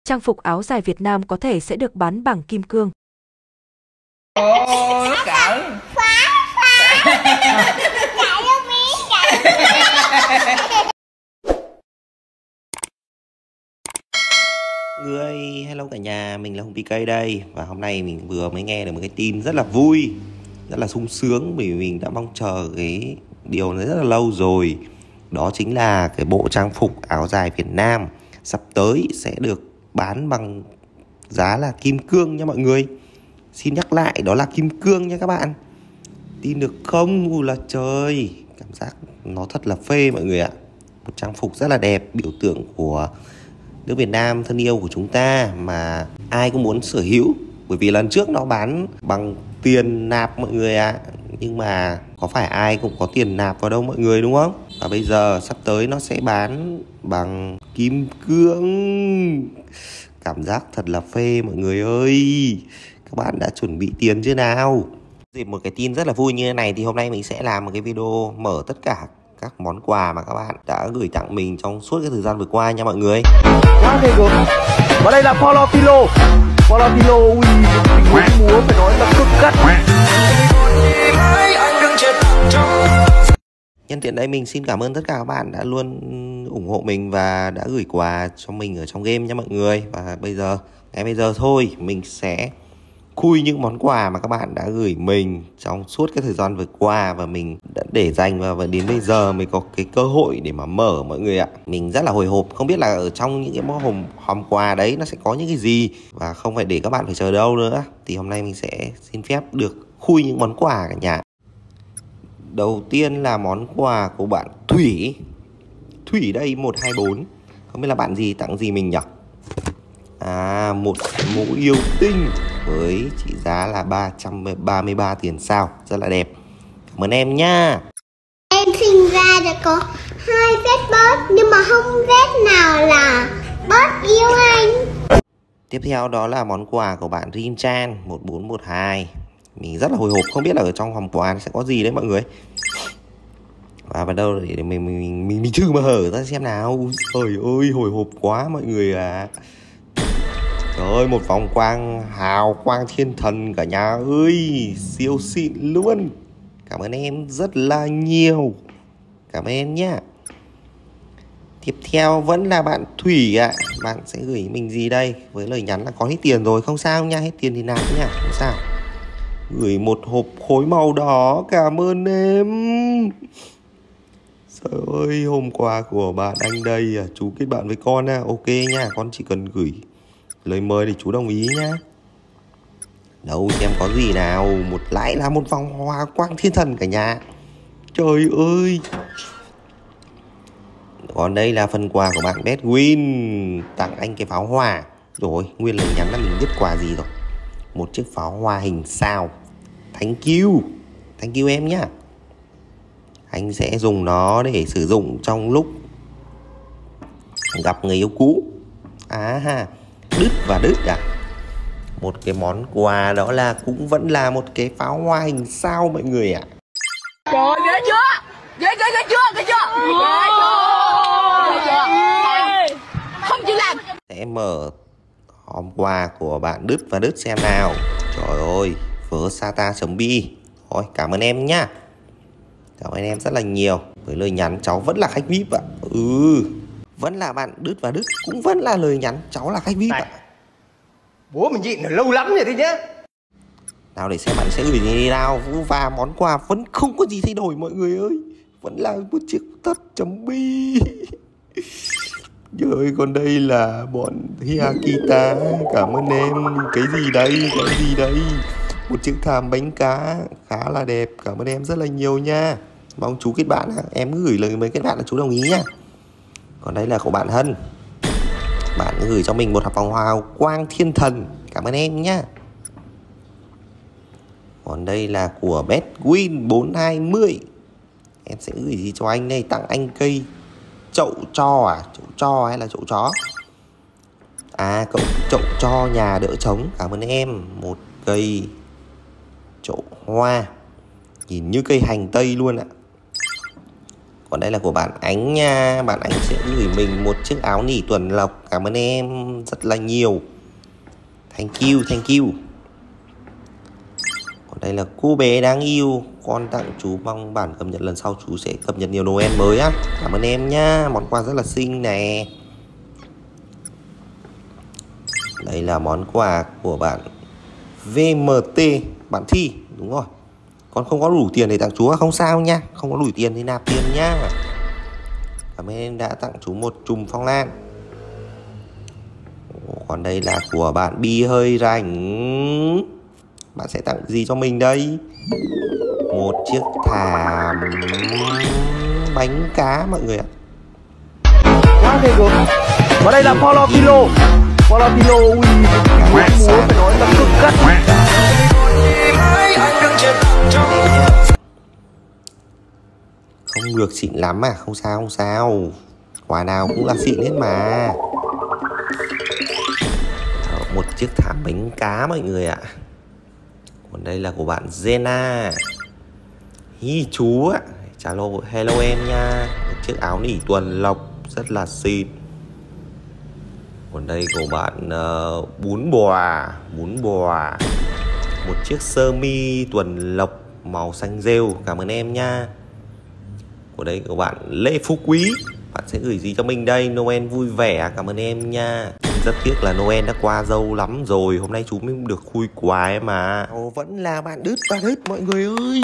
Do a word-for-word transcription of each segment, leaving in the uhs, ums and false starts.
Trang phục áo dài Việt Nam có thể sẽ được bán bằng kim cương. Ồ, nó cỡ. Phá, phá. Chạy luôn miếng, chạy. Người hello cả nhà, mình là Hùng pê ca đây. Và hôm nay mình vừa mới nghe được một cái tin rất là vui, rất là sung sướng, bởi vì mình đã mong chờ cái điều này rất là lâu rồi. Đó chính là cái bộ trang phục áo dài Việt Nam sắp tới sẽ được bán bằng giá là kim cương nha mọi người. Xin nhắc lại, đó là kim cương nha các bạn. Tin được không? Ui là trời, cảm giác nó thật là phê mọi người ạ. Một trang phục rất là đẹp, biểu tượng của nước Việt Nam thân yêu của chúng ta mà ai cũng muốn sở hữu. Bởi vì lần trước nó bán bằng tiền nạp mọi người ạ. Nhưng mà có phải ai cũng có tiền nạp vào đâu mọi người, đúng không? Và bây giờ sắp tới nó sẽ bán bằng kim cương. Cảm giác thật là phê mọi người ơi. Các bạn đã chuẩn bị tiền chưa nào? Dịp một cái tin rất là vui như thế này thì hôm nay mình sẽ làm một cái video mở tất cả các món quà mà các bạn đã gửi tặng mình trong suốt cái thời gian vừa qua nha mọi người. Quá ghê gớm. Và đây là Paulo Tilo. Paulo Tilo, ui, tình huống múa phải nói là cực cắt. Nhân tiện đây mình xin cảm ơn tất cả các bạn đã luôn ủng hộ mình và đã gửi quà cho mình ở trong game nha mọi người. Và bây giờ, ngay bây giờ thôi, mình sẽ khui những món quà mà các bạn đã gửi mình trong suốt cái thời gian vừa qua và mình đã để dành và, và đến bây giờ mới có cái cơ hội để mà mở mọi người ạ. Mình rất là hồi hộp, không biết là ở trong những cái món hòm, hòm quà đấy nó sẽ có những cái gì và không phải để các bạn phải chờ đâu nữa. Thì hôm nay mình sẽ xin phép được khui những món quà cả nhà. Đầu tiên là món quà của bạn Thủy. Thủy đây một hai bốn. Không biết là bạn gì tặng gì mình nhỉ? À, một mũ yêu tinh với trị giá là ba trăm ba mươi ba tiền sao. Rất là đẹp. Cảm ơn em nha. Em sinh ra đã có hai vết bớt nhưng mà không vết nào là bớt yêu anh. Tiếp theo đó là món quà của bạn Rin Chan một bốn một hai. Mình rất là hồi hộp, không biết là ở trong hòm quà sẽ có gì đấy mọi người. Và vào đâu để mình mình mình mình, mình chưa mở ra xem nào. Trời ơi, hồi hộp quá mọi người à. Trời ơi, một vòng quang hào quang thiên thần cả nhà ơi, siêu xịn luôn. Cảm ơn em rất là nhiều. Cảm ơn em nhá. Tiếp theo vẫn là bạn Thủy ạ. À. Bạn sẽ gửi mình gì đây? Với lời nhắn là có hết tiền rồi, không sao nha, hết tiền thì nạp nha, không sao. Gửi một hộp khối màu đỏ, cảm ơn em. Trời ơi, hôm qua của bạn anh đây à, chú kết bạn với con à, ok nha, con chỉ cần gửi lời mời thì chú đồng ý nhá. Đâu xem có gì nào. Một lại là một vòng hoa quang thiên thần cả nhà. Trời ơi. Còn đây là phần quà của bạn Bedwin tặng anh cái pháo hoa. Rồi, nguyên lời nhắn là mình biết quà gì rồi. Một chiếc pháo hoa hình sao. Thank you. Thank you em nhá. Anh sẽ dùng nó để sử dụng trong lúc gặp người yêu cũ. À ha. Đứt và đứt à. Một cái món quà đó là cũng vẫn là một cái pháo hoa hình sao mọi người ạ. Trời ơi, ghê chưa? Ghê ghê ghê chưa? Ghê chưa? Ghê chưa? Ghê chưa? Không chịu làm. Sẽ mở hòm quà của bạn Đứt và Đứt xem nào. Trời ơi, Versata.bi. Thôi, cảm ơn em nhá. Cảm ơn em rất là nhiều. Với lời nhắn cháu vẫn là khách vi ai pi ạ. Ừ, vẫn là bạn Đứt và Đứt, cũng vẫn là lời nhắn cháu là khách vi ai pi ạ. Bố mình nhịn lâu lắm rồi đấy nhá. Nào để xem bạn sẽ gửi gì nào. Và món quà vẫn không có gì thay đổi mọi người ơi. Vẫn là một chiếc touch.bi. Rồi còn đây là bọn Hiakita. Cảm ơn em. Cái gì đây? Cái gì đây? Một chiếc thảm bánh cá khá là đẹp. Cảm ơn em rất là nhiều nha. Mong chú kết bạn. Em cứ gửi lời mới kết bạn là chú đồng ý nha. Còn đây là của bạn Hân. Bạn gửi cho mình một hộp vòng hoa quang thiên thần. Cảm ơn em nhá. Còn đây là của Bedwin bốn hai mươi. Em sẽ gửi gì cho anh đây? Tặng anh cây chậu cho à? Chậu cho hay là chậu chó? À, cậu chậu cho nhà đỡ trống. Cảm ơn em. Một cây chậu hoa nhìn như cây hành tây luôn ạ. Còn đây là của bạn Ánh nha. Bạn Ánh sẽ gửi mình một chiếc áo nỉ tuần lộc. Cảm ơn em rất là nhiều. Thank you, thank you. Còn đây là cô bé đáng yêu. Con tặng chú, mong bản cập nhật lần sau chú sẽ cập nhật nhiều Noel mới á. Cảm ơn em nhá. Món quà rất là xinh nè. Đây là món quà của bạn vê em tê. Bạn Thi, đúng rồi. Con không có đủ tiền để tặng chú, không sao nha. Không có đủ tiền thì nạp tiền nhá. Cảm ơn em đã tặng chú một chùm phong lan. Còn đây là của bạn Bi hơi rảnh. Bạn sẽ tặng gì cho mình đây? Một chiếc thảm bánh cá mọi người ạ. Quá ghê gớm. Và đây là Polo Kilo. Polo Kilo, ui, múa phải nói là cực cắt. Không được xịn lắm à, không sao không sao. Quà nào cũng là xịn hết mà. Một chiếc thảm bánh cá mọi người ạ. Còn đây là của bạn Zena. Hi chú ạ. Hello, hello em nha. Một chiếc áo nỉ tuần lộc rất là xịn. Còn đây của bạn uh, bún bò. Bún bò. Một chiếc sơ mi tuần lộc màu xanh rêu. Cảm ơn em nha. Của đây của bạn Lê Phú Quý. Bạn sẽ gửi gì cho mình đây? Noel vui vẻ. Cảm ơn em nha. Rất tiếc là Noel đã qua lâu lắm rồi. Hôm nay chú mới được khui quà em mà. Ồ, vẫn là bạn Đứt và Đứt mọi người ơi.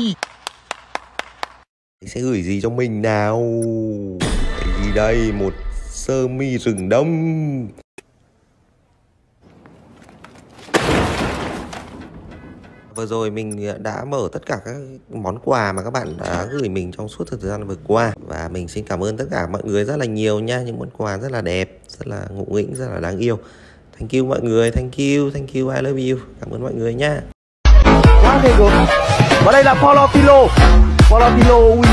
Sẽ gửi gì cho mình nào? Cái gì đây? Một sơ mi rừng đông. Vừa rồi mình đã mở tất cả các món quà mà các bạn đã gửi mình trong suốt thời gian vừa qua. Và mình xin cảm ơn tất cả mọi người rất là nhiều nha. Những món quà rất là đẹp, rất là ngụ nghĩnh, rất là đáng yêu. Thank you mọi người, thank you, thank you, I love you. Cảm ơn mọi người nha. Quá ghê gớm. Và đây là Polo Kilo. Polo Kilo, ui,